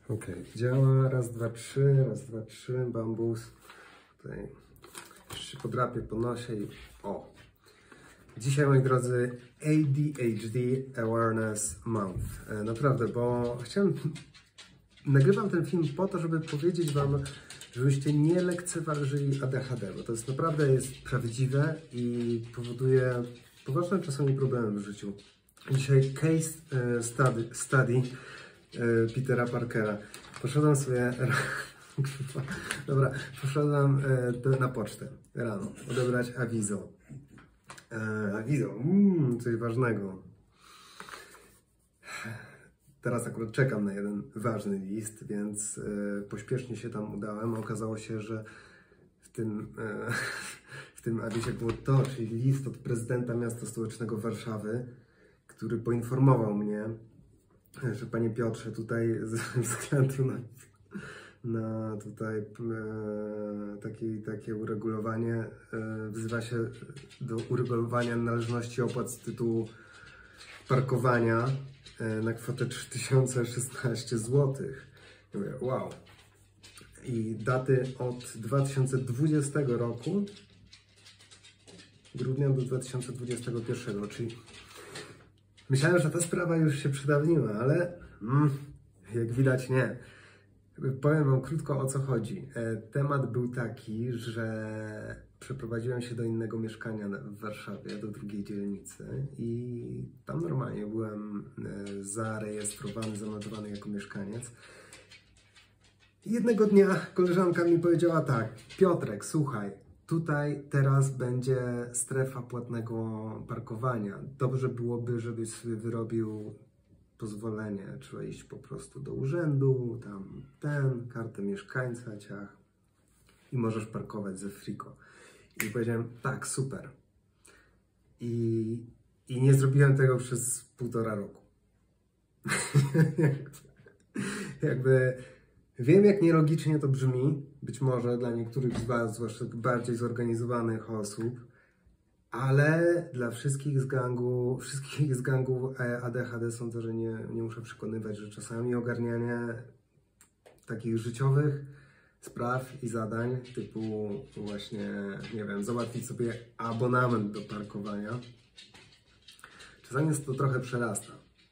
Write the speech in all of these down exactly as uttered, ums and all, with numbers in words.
Ok, działa, raz, dwa, trzy, raz, dwa, trzy, bambus. Tutaj już się podrapię po nosie i o. Dzisiaj, moi drodzy, A D H D Awareness Month. E, naprawdę, bo chciałem... Nagrywam ten film po to, żeby powiedzieć Wam, żebyście nie lekceważyli A D H D, bo to jest naprawdę jest prawdziwe i powoduje poważne czasami problemy w życiu. Dzisiaj case study, study Petera Parkera. Poszedłem sobie... Dobra, poszedłem na pocztę rano odebrać awizo. Awizo, mmm, coś ważnego. Teraz akurat czekam na jeden ważny list, więc e, pośpiesznie się tam udałem. Okazało się, że w tym, e, w tym awizie było to, czyli list od prezydenta miasta stołecznego Warszawy, który poinformował mnie, że panie Piotrze, tutaj ze względu na, na tutaj e, takie, takie uregulowanie, e, wzywa się do uregulowania należności opłat z tytułu parkowania na kwotę trzy tysiące szesnaście złotych. Ja mówię, wow. I daty od dwa tysiące dwudziestego roku, grudnia do dwa tysiące dwudziestego pierwszego, czyli myślałem, że ta sprawa już się przedawniła, ale mm, jak widać nie. Powiem Wam krótko, o co chodzi. Temat był taki, że przeprowadziłem się do innego mieszkania w Warszawie, do drugiej dzielnicy i tam normalnie byłem zarejestrowany, zanotowany jako mieszkaniec. I jednego dnia koleżanka mi powiedziała tak: Piotrek, słuchaj, tutaj teraz będzie strefa płatnego parkowania. Dobrze byłoby, żebyś sobie wyrobił pozwolenie. Trzeba iść po prostu do urzędu, tam ten, kartę mieszkańca, ciach, i możesz parkować ze friko. I powiedziałem, tak, super. I, i nie zrobiłem tego przez półtora roku. Jakby wiem, jak nielogicznie to brzmi, być może dla niektórych z Was, zwłaszcza bardziej zorganizowanych osób, ale dla wszystkich z gangu, wszystkich z gangu A D H D sądzę, że nie, nie muszę przekonywać, że czasami ogarnianie takich życiowych spraw i zadań typu właśnie, nie wiem, załatwić sobie abonament do parkowania, czasami jest to trochę przerasta.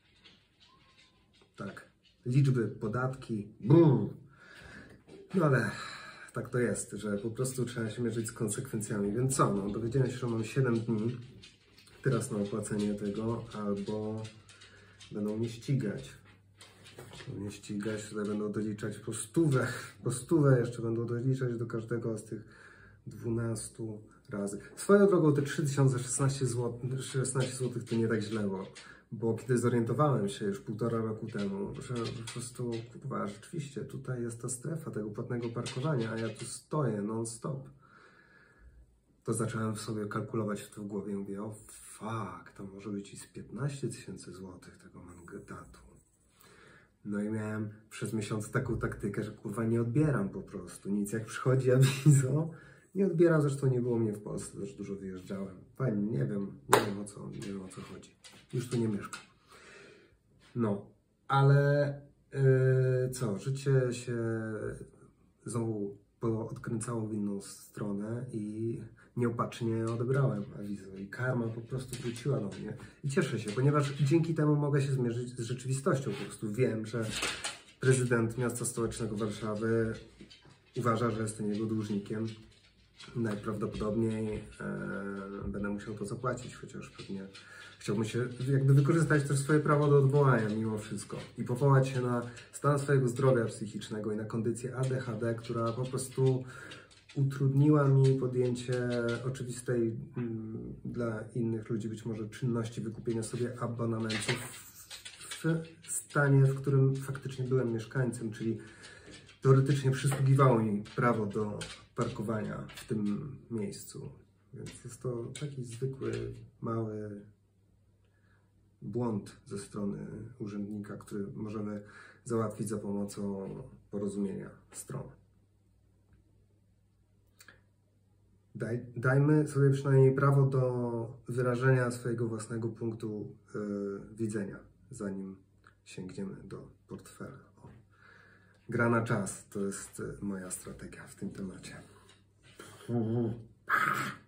Tak, liczby, podatki, bum. No ale tak to jest, że po prostu trzeba się mierzyć z konsekwencjami. Więc co, no, dowiedziałem się, że mam siedem dni teraz na opłacenie tego, albo będą mnie ścigać. Będą mnie ścigać, tutaj będą doliczać po stówę, po stówę jeszcze będą doliczać do każdego z tych dwunastu razy. Swoją drogą te trzy tysiące szesnaście złotych to nie tak źle, bo, bo kiedy zorientowałem się już półtora roku temu, że po prostu, kurwa, rzeczywiście tutaj jest ta strefa tego płatnego parkowania, a ja tu stoję non-stop, to zacząłem w sobie kalkulować to w głowie i mówię, o fuck, to może być i z piętnaście tysięcy złotych tego mandatatu. No i miałem przez miesiąc taką taktykę, że kurwa nie odbieram po prostu nic. Jak przychodzi awizo, nie odbieram, zresztą nie było mnie w Polsce, też dużo wyjeżdżałem. Fajnie, nie wiem, nie wiem o co, nie wiem o co chodzi. Już tu nie mieszkam. No, ale yy, co, życie się znowu odkręcało w inną stronę i nieopatrznie odebrałem awizo i karma po prostu wróciła do mnie. I cieszę się, ponieważ dzięki temu mogę się zmierzyć z rzeczywistością. Po prostu wiem, że prezydent miasta stołecznego Warszawy uważa, że jestem jego dłużnikiem. Najprawdopodobniej e, będę musiał to zapłacić, chociaż pewnie chciałbym się jakby wykorzystać też swoje prawo do odwołania mimo wszystko i powołać się na stan swojego zdrowia psychicznego i na kondycję A D H D, która po prostu utrudniła mi podjęcie oczywistej m, dla innych ludzi być może czynności wykupienia sobie abonamentów w stanie, w którym faktycznie byłem mieszkańcem, czyli teoretycznie przysługiwało mi prawo do parkowania w tym miejscu. Więc jest to taki zwykły, mały błąd ze strony urzędnika, który możemy załatwić za pomocą porozumienia stron. Daj, dajmy sobie przynajmniej prawo do wyrażenia swojego własnego punktu yy, widzenia, zanim sięgniemy do portfela. O. gra na czas. To jest moja strategia w tym temacie.